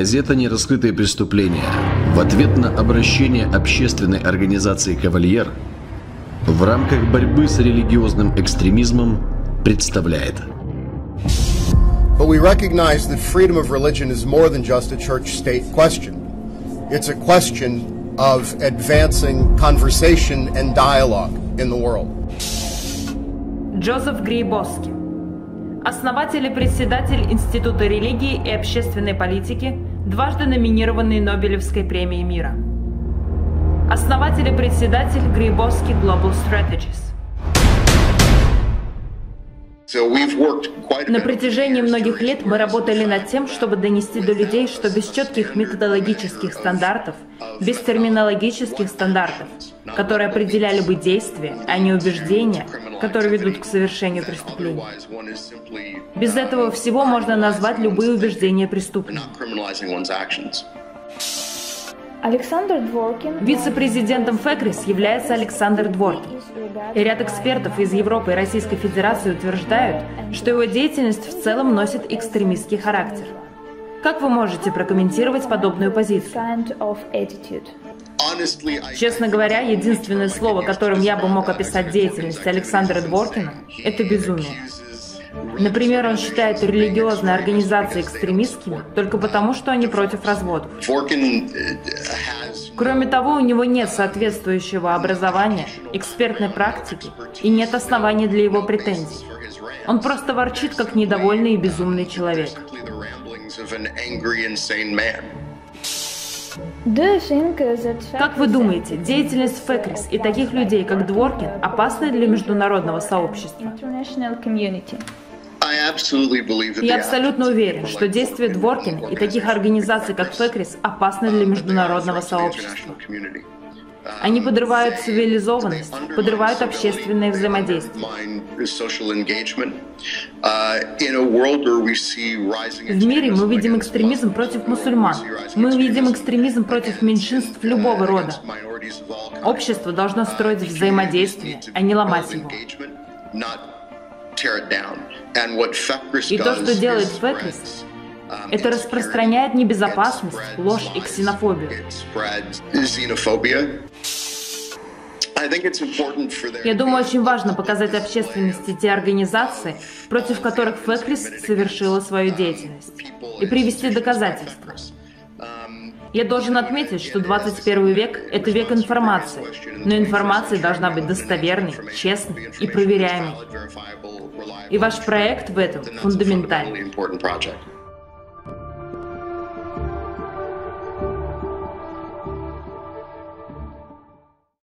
Газета «Нераскрытые преступления» в ответ на обращение общественной организации «Кавальер» в рамках борьбы с религиозным экстремизмом представляет. But we recognize that freedom of religion is more than just a church-state question. It's a question of advancing conversation and dialogue in the world. Джозеф Грейбоски, основатель и председатель Института религии и общественной политики, дважды номинированный Нобелевской премией мира. Основатель и председатель Грейбоски Global Strategies. На протяжении многих лет мы работали над тем, чтобы донести до людей, что без четких методологических стандартов, без терминологических стандартов, которые определяли бы действия, а не убеждения, которые ведут к совершению преступлений. Без этого всего можно назвать любые убеждения преступными. Вице-президентом ФЭКРИС является Александр Дворкин. И ряд экспертов из Европы и Российской Федерации утверждают, что его деятельность в целом носит экстремистский характер. Как вы можете прокомментировать подобную позицию? Честно говоря, единственное слово, которым я бы мог описать деятельность Александра Дворкина, это безумие. Например, он считает религиозные организации экстремистскими только потому, что они против разводов. Кроме того, у него нет соответствующего образования, экспертной практики и нет оснований для его претензий. Он просто ворчит, как недовольный и безумный человек. Как вы думаете, деятельность ФЭКРИС и таких людей, как Дворкин, опасна для международного сообщества? Я абсолютно уверен, что действия Дворкина и таких организаций, как ФЭКРИС, опасны для международного сообщества. Они подрывают цивилизованность, подрывают общественное взаимодействие. В мире мы видим экстремизм против мусульман. Мы видим экстремизм против меньшинств любого рода. Общество должно строить взаимодействие, а не ломать его. И то, что делает ФЭКРИС, это распространяет небезопасность, ложь и ксенофобию. Я думаю, очень важно показать общественности те организации, против которых ФЭКРИС совершила свою деятельность, и привести доказательства. Я должен отметить, что 21 век – это век информации, но информация должна быть достоверной, честной и проверяемой. И ваш проект в этом фундаментальный.